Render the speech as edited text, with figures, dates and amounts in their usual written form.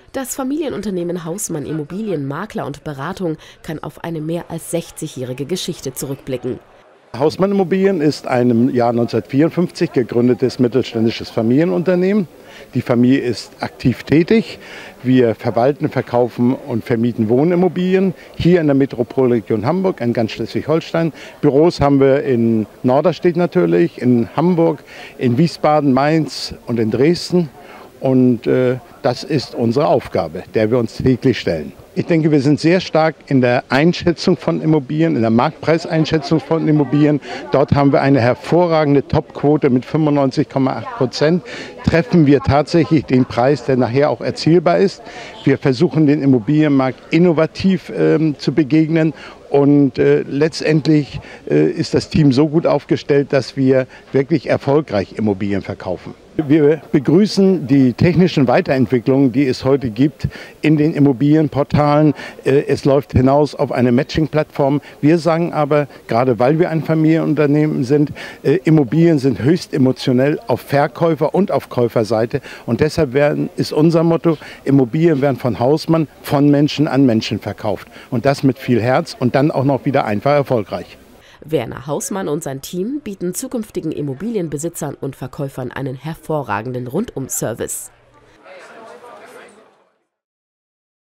Das Familienunternehmen Hausmann Immobilien, Makler und Beratung kann auf eine mehr als 60-jährige Geschichte zurückblicken. Hausmann Immobilien ist ein im Jahr 1954 gegründetes mittelständisches Familienunternehmen. Die Familie ist aktiv tätig. Wir verwalten, verkaufen und vermieten Wohnimmobilien hier in der Metropolregion Hamburg, in ganz Schleswig-Holstein. Büros haben wir in Norderstedt natürlich, in Hamburg, in Wiesbaden, Mainz und in Dresden. Und das ist unsere Aufgabe, der wir uns täglich stellen. Ich denke, wir sind sehr stark in der Einschätzung von Immobilien, in der Marktpreiseinschätzung von Immobilien. Dort haben wir eine hervorragende Topquote mit 95,8%. Treffen wir tatsächlich den Preis, der nachher auch erzielbar ist. Wir versuchen, den Immobilienmarkt innovativ zu begegnen. Und letztendlich ist das Team so gut aufgestellt, dass wir wirklich erfolgreich Immobilien verkaufen. Wir begrüßen die technischen Weiterentwicklungen, die es heute gibt in den Immobilienportalen. Es läuft hinaus auf eine Matching-Plattform. Wir sagen aber, gerade weil wir ein Familienunternehmen sind, Immobilien sind höchst emotionell auf Verkäufer- und auf Käuferseite. Und deshalb ist unser Motto, Immobilien werden von Hausmann, von Menschen an Menschen verkauft. Und das mit viel Herz und dann auch noch wieder einfach erfolgreich. Werner Hausmann und sein Team bieten zukünftigen Immobilienbesitzern und Verkäufern einen hervorragenden Rundum-Service.